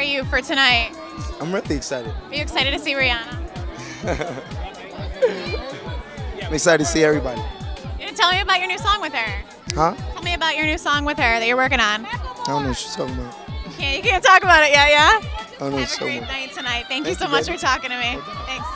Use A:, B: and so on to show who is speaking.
A: you for tonight?
B: I'm really excited.
A: Are you excited to see Rihanna?
B: I'm excited to see everybody.
A: Tell me about your new song with her.
B: Huh?
A: Tell me about your new song with her that you're working on.
B: I don't know what she's talking about.
A: You can't talk about it yet, yeah?
B: I don't know what
A: Have
B: she's
A: a
B: talking
A: great
B: about.
A: night tonight. Thank you
B: Thank
A: so
B: you,
A: much
B: baby.
A: for talking to me. Thanks.